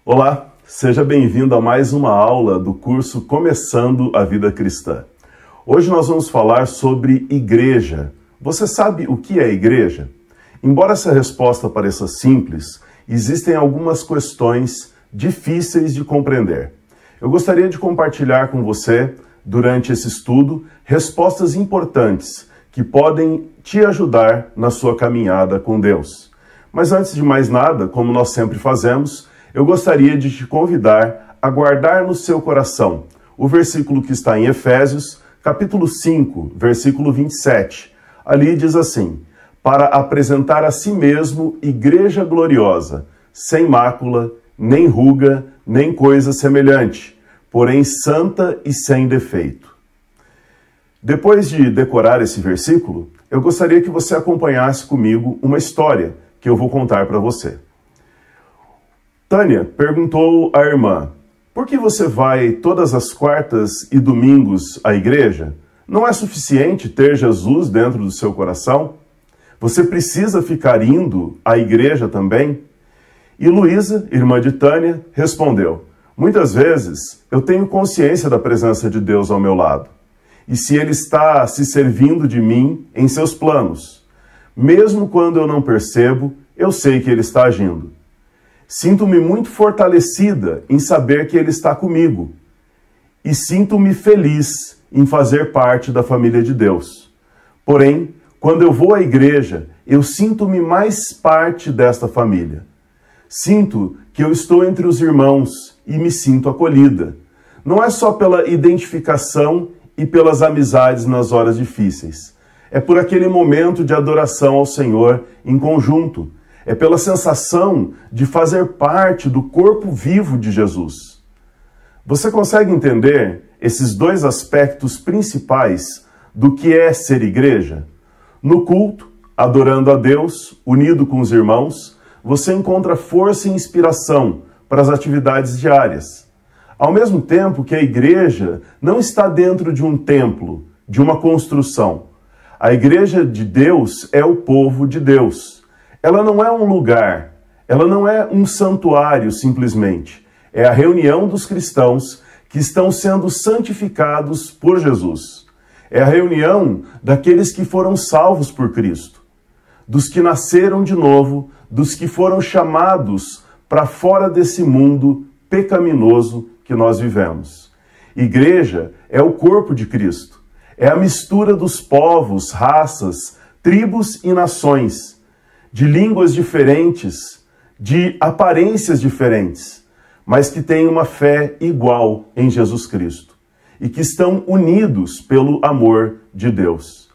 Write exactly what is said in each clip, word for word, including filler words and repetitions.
Olá, seja bem-vindo a mais uma aula do curso Começando a Vida Cristã. Hoje nós vamos falar sobre igreja. Você sabe o que é igreja? Embora essa resposta pareça simples, existem algumas questões difíceis de compreender. Eu gostaria de compartilhar com você, durante esse estudo, respostas importantes que podem te ajudar na sua caminhada com Deus. Mas antes de mais nada, como nós sempre fazemos, eu gostaria de te convidar a guardar no seu coração o versículo que está em Efésios, capítulo cinco, versículo vinte e sete. Ali diz assim: para apresentar a si mesmo igreja gloriosa, sem mácula, nem ruga, nem coisa semelhante, porém santa e sem defeito. Depois de decorar esse versículo, eu gostaria que você acompanhasse comigo uma história que eu vou contar para você. Tânia perguntou à irmã: por que você vai todas as quartas e domingos à igreja? Não é suficiente ter Jesus dentro do seu coração? Você precisa ficar indo à igreja também? E Luísa, irmã de Tânia, respondeu: muitas vezes eu tenho consciência da presença de Deus ao meu lado. E se Ele está se servindo de mim em seus planos, mesmo quando eu não percebo, eu sei que Ele está agindo. Sinto-me muito fortalecida em saber que Ele está comigo. E sinto-me feliz em fazer parte da família de Deus. Porém, quando eu vou à igreja, eu sinto-me mais parte desta família. Sinto que eu estou entre os irmãos e me sinto acolhida. Não é só pela identificação e pelas amizades nas horas difíceis. É por aquele momento de adoração ao Senhor em conjunto. É pela sensação de fazer parte do corpo vivo de Jesus. Você consegue entender esses dois aspectos principais do que é ser igreja? No culto, adorando a Deus, unido com os irmãos, você encontra força e inspiração para as atividades diárias. Ao mesmo tempo que a igreja não está dentro de um templo, de uma construção. A igreja de Deus é o povo de Deus. Ela não é um lugar, ela não é um santuário simplesmente. É a reunião dos cristãos que estão sendo santificados por Jesus. É a reunião daqueles que foram salvos por Cristo, dos que nasceram de novo, dos que foram chamados para fora desse mundo pecaminoso que nós vivemos. Igreja é o corpo de Cristo, é a mistura dos povos, raças, tribos e nações, de línguas diferentes, de aparências diferentes, mas que têm uma fé igual em Jesus Cristo e que estão unidos pelo amor de Deus.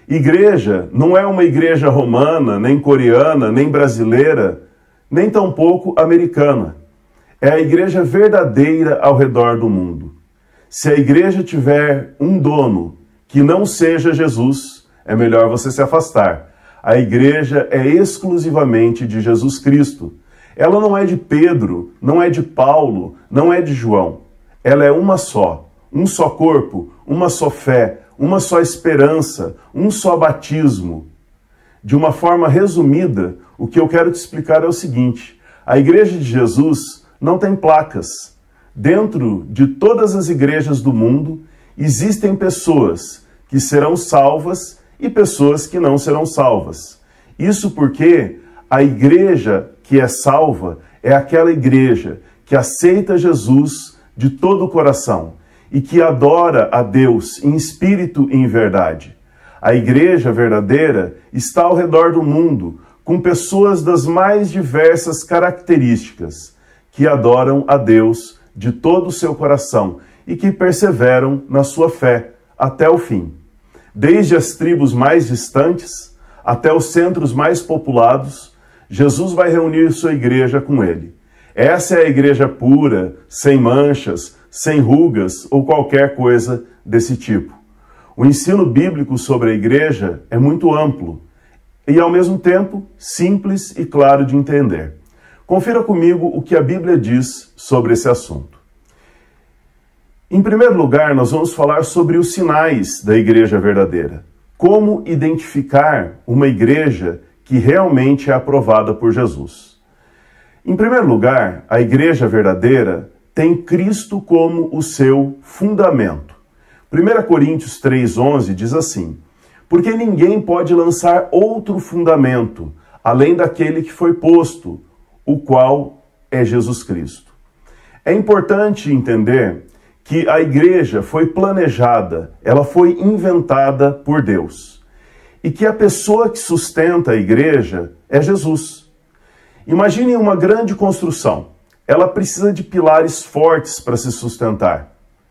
Igreja não é uma igreja romana, nem coreana, nem brasileira, nem tampouco americana. É a igreja verdadeira ao redor do mundo. Se a igreja tiver um dono que não seja Jesus, é melhor você se afastar. A igreja é exclusivamente de Jesus Cristo. Ela não é de Pedro, não é de Paulo, não é de João. Ela é uma só, um só corpo, uma só fé, uma só esperança, um só batismo. De uma forma resumida, o que eu quero te explicar é o seguinte: a igreja de Jesus não tem placas. Dentro de todas as igrejas do mundo, existem pessoas que serão salvas e pessoas que não serão salvas. Isso porque a igreja que é salva é aquela igreja que aceita Jesus de todo o coração e que adora a Deus em espírito e em verdade. A igreja verdadeira está ao redor do mundo com pessoas das mais diversas características que adoram a Deus de todo o seu coração e que perseveram na sua fé até o fim. Desde as tribos mais distantes até os centros mais populados, Jesus vai reunir sua igreja com ele. Essa é a igreja pura, sem manchas, sem rugas ou qualquer coisa desse tipo. O ensino bíblico sobre a igreja é muito amplo e, ao mesmo tempo, simples e claro de entender. Confira comigo o que a Bíblia diz sobre esse assunto. Em primeiro lugar, nós vamos falar sobre os sinais da igreja verdadeira. Como identificar uma igreja que realmente é aprovada por Jesus. Em primeiro lugar, a igreja verdadeira tem Cristo como o seu fundamento. primeira Coríntios três, onze diz assim: porque ninguém pode lançar outro fundamento, além daquele que foi posto, o qual é Jesus Cristo. É importante entender que a igreja foi planejada, ela foi inventada por Deus. E que a pessoa que sustenta a igreja é Jesus. Imagine uma grande construção. Ela precisa de pilares fortes para se sustentar.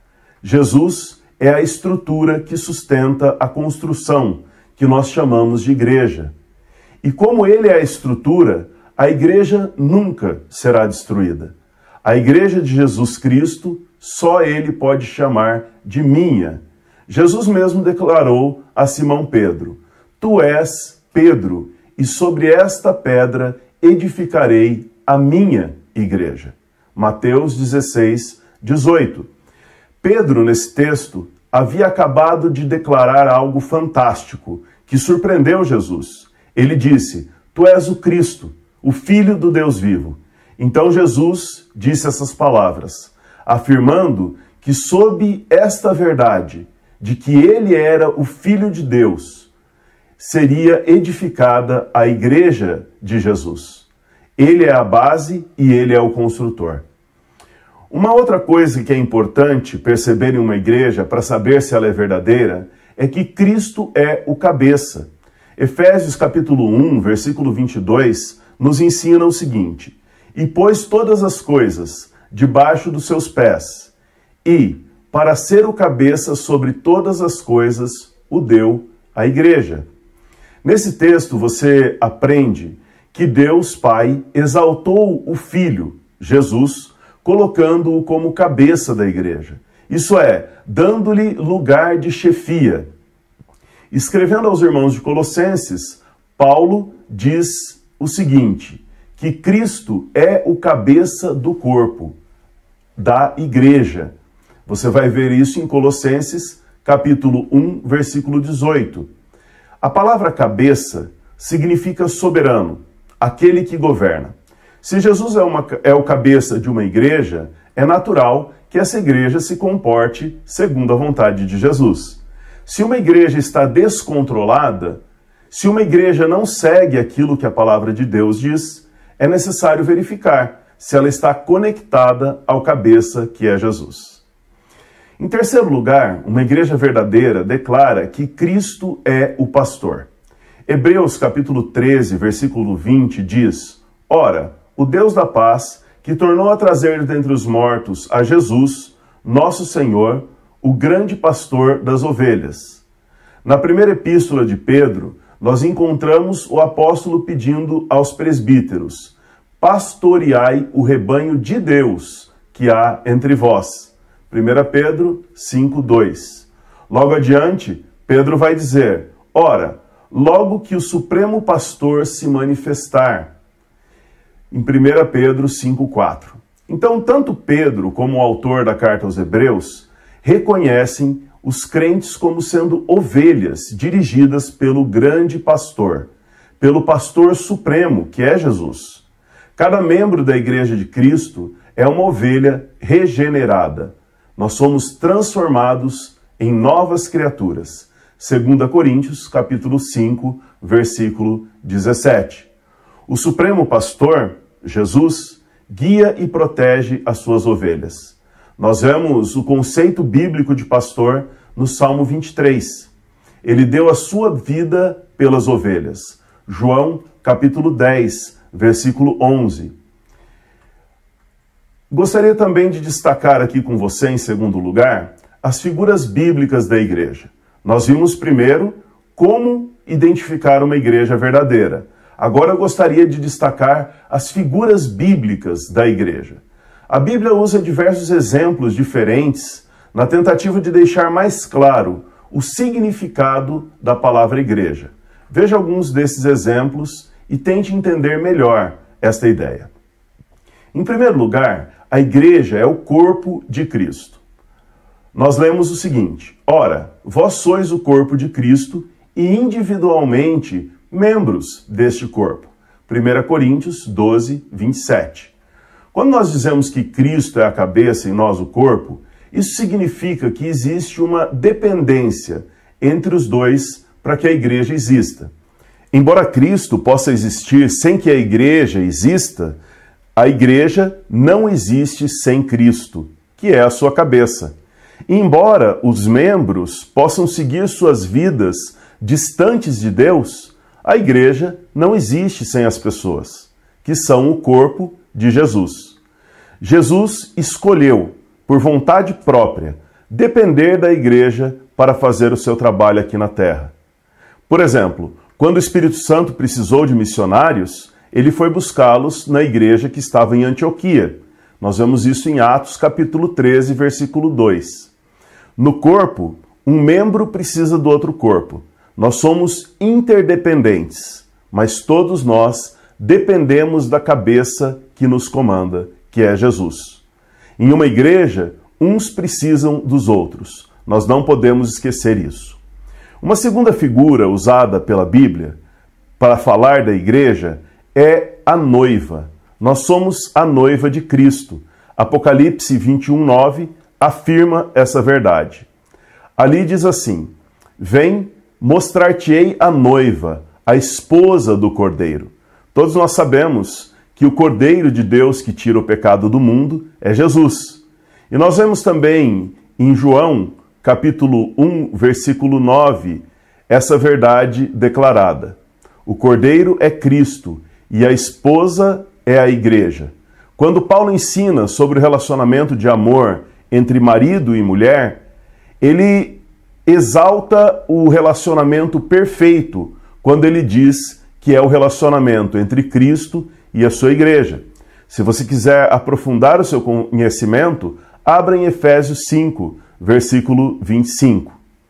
Jesus é a estrutura que sustenta a construção, que nós chamamos de igreja. E como ele é a estrutura, a igreja nunca será destruída. A igreja de Jesus Cristo, só ele pode chamar de minha. Jesus mesmo declarou a Simão Pedro: tu és Pedro, e sobre esta pedra edificarei a minha igreja. Mateus dezesseis, dezoito. Pedro, nesse texto, havia acabado de declarar algo fantástico, que surpreendeu Jesus. Ele disse: tu és o Cristo, o Filho do Deus vivo. Então Jesus disse essas palavras, afirmando que sob esta verdade, de que ele era o Filho de Deus, seria edificada a igreja de Jesus. Ele é a base e ele é o construtor. Uma outra coisa que é importante perceber em uma igreja para saber se ela é verdadeira é que Cristo é o cabeça. Efésios capítulo um, versículo vinte e dois, nos ensina o seguinte: e pôs todas as coisas debaixo dos seus pés, e, para ser o cabeça sobre todas as coisas, o deu à igreja. Nesse texto você aprende que Deus Pai exaltou o Filho, Jesus, colocando-o como cabeça da igreja. Isso é, dando-lhe lugar de chefia. Escrevendo aos irmãos de Colossenses, Paulo diz o seguinte: que Cristo é o cabeça do corpo, da igreja. Você vai ver isso em Colossenses, capítulo um, versículo dezoito. A palavra cabeça significa soberano, aquele que governa. Se Jesus é, uma, é o cabeça de uma igreja, é natural que essa igreja se comporte segundo a vontade de Jesus. Se uma igreja está descontrolada, se uma igreja não segue aquilo que a palavra de Deus diz, é necessário verificar se ela está conectada ao cabeça que é Jesus. Em terceiro lugar, uma igreja verdadeira declara que Cristo é o pastor. Hebreus capítulo treze, versículo vinte diz: ora, o Deus da paz, que tornou a trazer dentre os mortos a Jesus, nosso Senhor, o grande pastor das ovelhas. Na primeira epístola de Pedro, nós encontramos o apóstolo pedindo aos presbíteros: pastoreai o rebanho de Deus que há entre vós. primeira Pedro cinco, dois. Logo adiante, Pedro vai dizer: ora, logo que o supremo pastor se manifestar. Em primeira Pedro cinco, quatro. Então, tanto Pedro como o autor da carta aos Hebreus reconhecem os crentes como sendo ovelhas dirigidas pelo grande pastor, pelo pastor supremo, que é Jesus. Cada membro da igreja de Cristo é uma ovelha regenerada. Nós somos transformados em novas criaturas. segunda Coríntios, capítulo cinco, versículo dezessete. O supremo pastor, Jesus, guia e protege as suas ovelhas. Nós vemos o conceito bíblico de pastor no Salmo vinte e três. Ele deu a sua vida pelas ovelhas. João, capítulo dez, versículo onze. Gostaria também de destacar aqui com você, em segundo lugar, as figuras bíblicas da igreja. Nós vimos primeiro como identificar uma igreja verdadeira. Agora eu gostaria de destacar as figuras bíblicas da igreja. A Bíblia usa diversos exemplos diferentes na tentativa de deixar mais claro o significado da palavra igreja. Veja alguns desses exemplos e tente entender melhor esta ideia. Em primeiro lugar, a igreja é o corpo de Cristo. Nós lemos o seguinte: ora, vós sois o corpo de Cristo e individualmente membros deste corpo. primeira Coríntios doze, vinte e sete. Quando nós dizemos que Cristo é a cabeça e nós o corpo, isso significa que existe uma dependência entre os dois para que a igreja exista. Embora Cristo possa existir sem que a igreja exista, a igreja não existe sem Cristo, que é a sua cabeça. E embora os membros possam seguir suas vidas distantes de Deus, a igreja não existe sem as pessoas, que são o corpo de Jesus. Jesus escolheu, por vontade própria, depender da igreja para fazer o seu trabalho aqui na terra. Por exemplo, quando o Espírito Santo precisou de missionários, ele foi buscá-los na igreja que estava em Antioquia. Nós vemos isso em Atos capítulo treze, versículo dois. No corpo, um membro precisa do outro corpo. Nós somos interdependentes, mas todos nós dependemos da cabeça que nos comanda, que é Jesus. Em uma igreja, uns precisam dos outros. Nós não podemos esquecer isso. Uma segunda figura usada pela Bíblia para falar da igreja é a noiva. Nós somos a noiva de Cristo. Apocalipse vinte e um, nove afirma essa verdade. Ali diz assim: vem, mostrar-te-ei a noiva, a esposa do Cordeiro. Todos nós sabemos que o Cordeiro de Deus que tira o pecado do mundo é Jesus. E nós vemos também em João, capítulo um, versículo nove, essa verdade declarada. O Cordeiro é Cristo e a esposa é a igreja. Quando Paulo ensina sobre o relacionamento de amor entre marido e mulher, ele exalta o relacionamento perfeito quando ele diz que é o relacionamento entre Cristo e a sua igreja. Se você quiser aprofundar o seu conhecimento, abra em Efésios cinco, versículo vinte e cinco.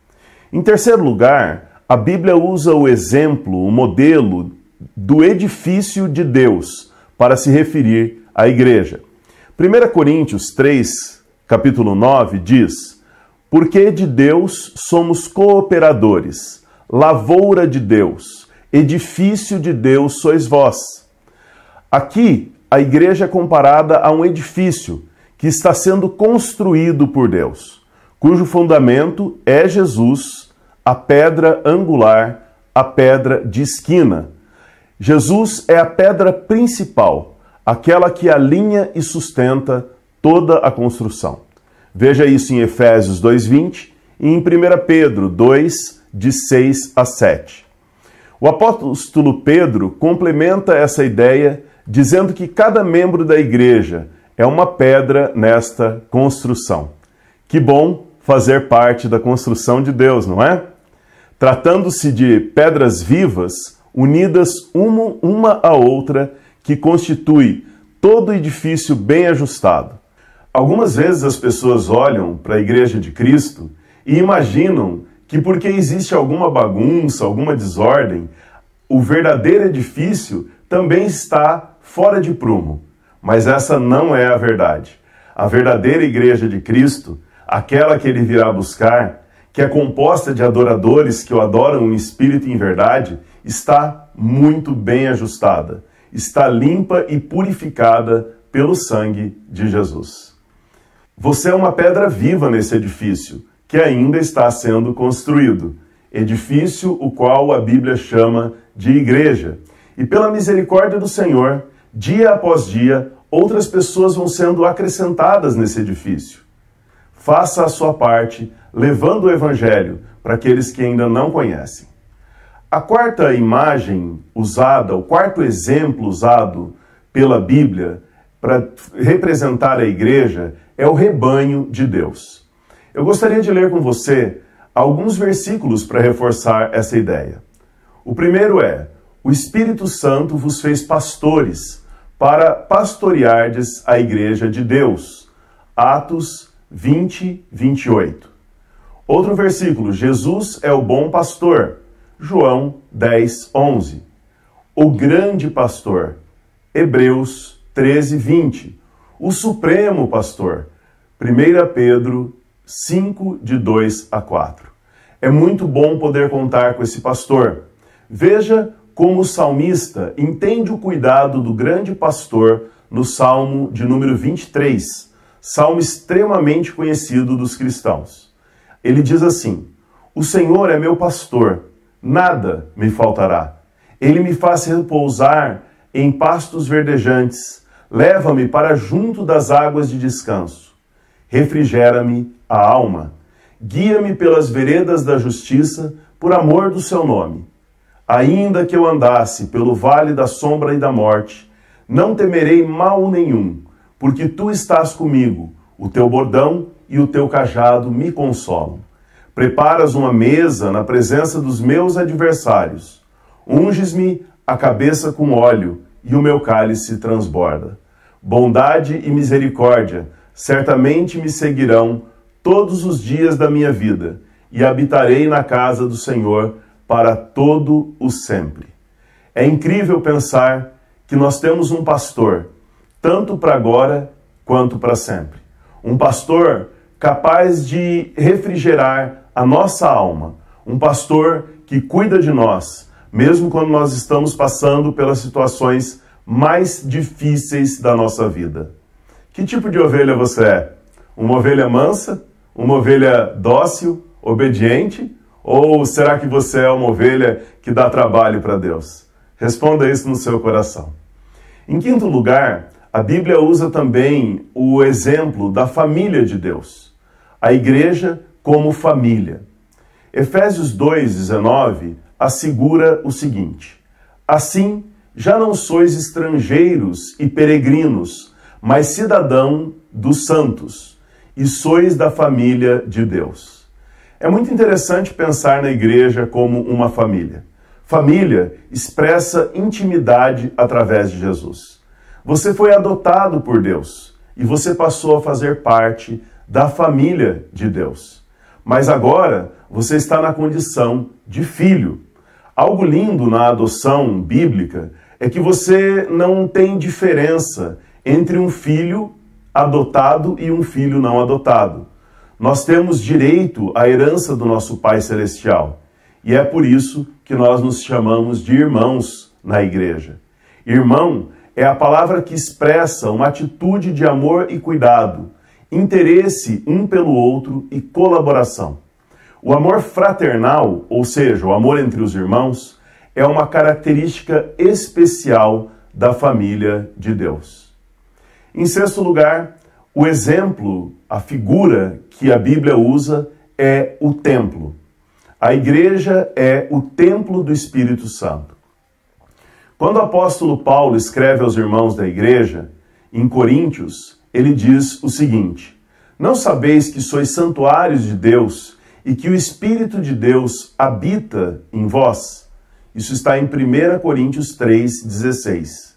Em terceiro lugar, a Bíblia usa o exemplo, o modelo do edifício de Deus para se referir à igreja. primeira Coríntios três, capítulo nove, diz: porque de Deus somos cooperadores, lavoura de Deus, edifício de Deus sois vós. Aqui, a igreja é comparada a um edifício que está sendo construído por Deus, cujo fundamento é Jesus, a pedra angular, a pedra de esquina. Jesus é a pedra principal, aquela que alinha e sustenta toda a construção. Veja isso em Efésios dois, vinte e em primeira Pedro dois, de seis a sete. O apóstolo Pedro complementa essa ideia dizendo que cada membro da igreja é uma pedra nesta construção. Que bom fazer parte da construção de Deus, não é? Tratando-se de pedras vivas, unidas uma, uma à outra, que constitui todo o edifício bem ajustado. Algumas vezes as pessoas olham para a igreja de Cristo e imaginam que porque existe alguma bagunça, alguma desordem, o verdadeiro edifício também está fora de prumo. Mas essa não é a verdade. A verdadeira igreja de Cristo, aquela que ele virá buscar, que é composta de adoradores que o adoram em espírito e em verdade, está muito bem ajustada, está limpa e purificada pelo sangue de Jesus. Você é uma pedra viva nesse edifício, que ainda está sendo construído, edifício o qual a Bíblia chama de igreja. E pela misericórdia do Senhor, dia após dia, outras pessoas vão sendo acrescentadas nesse edifício. Faça a sua parte, levando o Evangelho para aqueles que ainda não conhecem. A quarta imagem usada, o quarto exemplo usado pela Bíblia para representar a igreja é o rebanho de Deus. Eu gostaria de ler com você alguns versículos para reforçar essa ideia. O primeiro é: o Espírito Santo vos fez pastores para pastoreardes a igreja de Deus. Atos vinte, vinte e oito. Outro versículo: Jesus é o bom pastor. João dez, onze. O grande pastor. Hebreus treze, vinte. O supremo pastor. primeira Pedro cinco, de dois a quatro. É muito bom poder contar com esse pastor. Veja como o salmista, entende o cuidado do grande pastor no Salmo de número vinte e três, salmo extremamente conhecido dos cristãos. Ele diz assim: o Senhor é meu pastor, nada me faltará. Ele me faz repousar em pastos verdejantes, leva-me para junto das águas de descanso. Refrigera-me a alma, guia-me pelas veredas da justiça, por amor do seu nome. Ainda que eu andasse pelo vale da sombra e da morte, não temerei mal nenhum, porque tu estás comigo, o teu bordão e o teu cajado me consolam. Preparas uma mesa na presença dos meus adversários. Unges-me a cabeça com óleo, e o meu cálice transborda. Bondade e misericórdia certamente me seguirão todos os dias da minha vida, e habitarei na casa do Senhor para todo o sempre. É incrível pensar que nós temos um pastor, tanto para agora quanto para sempre. Um pastor capaz de refrigerar a nossa alma. Um pastor que cuida de nós, mesmo quando nós estamos passando pelas situações mais difíceis da nossa vida. Que tipo de ovelha você é? Uma ovelha mansa? Uma ovelha dócil, obediente? Ou será que você é uma ovelha que dá trabalho para Deus? Responda isso no seu coração. Em quinto lugar, a Bíblia usa também o exemplo da família de Deus. A igreja como família. Efésios dois, dezenove assegura o seguinte: assim, já não sois estrangeiros e peregrinos, mas cidadão dos santos, e sois da família de Deus. É muito interessante pensar na igreja como uma família. Família expressa intimidade através de Jesus. Você foi adotado por Deus e você passou a fazer parte da família de Deus. Mas agora você está na condição de filho. Algo lindo na adoção bíblica é que você não tem diferença entre um filho adotado e um filho não adotado. Nós temos direito à herança do nosso Pai Celestial. E é por isso que nós nos chamamos de irmãos na igreja. Irmão é a palavra que expressa uma atitude de amor e cuidado, interesse um pelo outro e colaboração. O amor fraternal, ou seja, o amor entre os irmãos, é uma característica especial da família de Deus. Em sexto lugar, o exemplo, a figura que a Bíblia usa é o templo. A igreja é o templo do Espírito Santo. Quando o apóstolo Paulo escreve aos irmãos da igreja, em Coríntios, ele diz o seguinte: não sabeis que sois santuários de Deus e que o Espírito de Deus habita em vós? Isso está em primeira Coríntios três, dezesseis.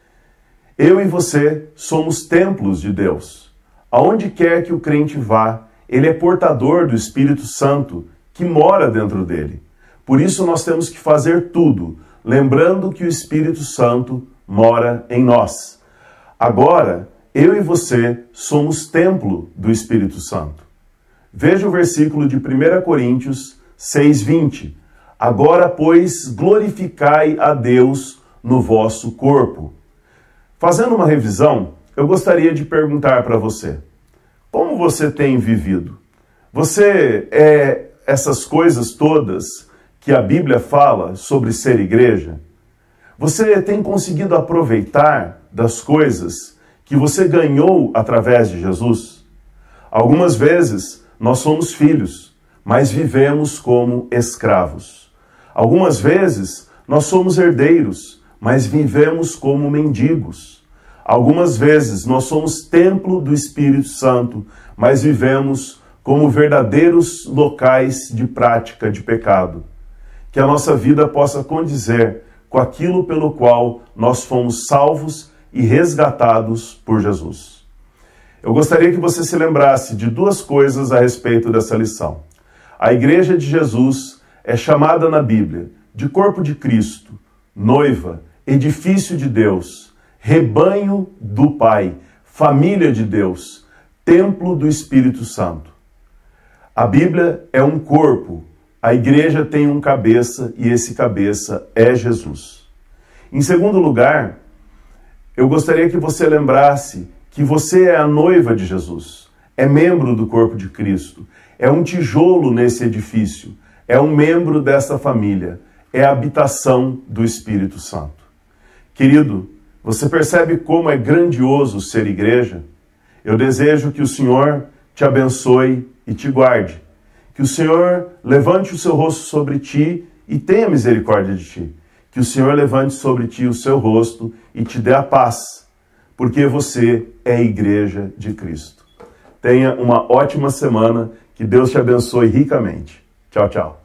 Eu e você somos templos de Deus. Aonde quer que o crente vá, ele é portador do Espírito Santo que mora dentro dele. Por isso nós temos que fazer tudo, lembrando que o Espírito Santo mora em nós. Agora, eu e você somos templo do Espírito Santo. Veja o versículo de primeira Coríntios seis, vinte. Agora, pois, glorificai a Deus no vosso corpo. Fazendo uma revisão, eu gostaria de perguntar para você: como você tem vivido? Você é essas coisas todas que a Bíblia fala sobre ser igreja? Você tem conseguido aproveitar das coisas que você ganhou através de Jesus? Algumas vezes nós somos filhos, mas vivemos como escravos. Algumas vezes nós somos herdeiros, mas vivemos como mendigos. Algumas vezes nós somos templo do Espírito Santo, mas vivemos como verdadeiros locais de prática de pecado. Que a nossa vida possa condizer com aquilo pelo qual nós fomos salvos e resgatados por Jesus. Eu gostaria que você se lembrasse de duas coisas a respeito dessa lição. A Igreja de Jesus é chamada na Bíblia de corpo de Cristo, noiva, edifício de Deus, rebanho do Pai, família de Deus, templo do Espírito Santo. A Bíblia é um corpo, a igreja tem um cabeça e esse cabeça é Jesus. Em segundo lugar, eu gostaria que você lembrasse que você é a noiva de Jesus, é membro do corpo de Cristo, é um tijolo nesse edifício, é um membro dessa família, é a habitação do Espírito Santo. Querido, você percebe como é grandioso ser igreja? Eu desejo que o Senhor te abençoe e te guarde, que o Senhor levante o seu rosto sobre ti e tenha misericórdia de ti, que o Senhor levante sobre ti o seu rosto e te dê a paz, porque você é a igreja de Cristo. Tenha uma ótima semana, que Deus te abençoe ricamente. Tchau, tchau.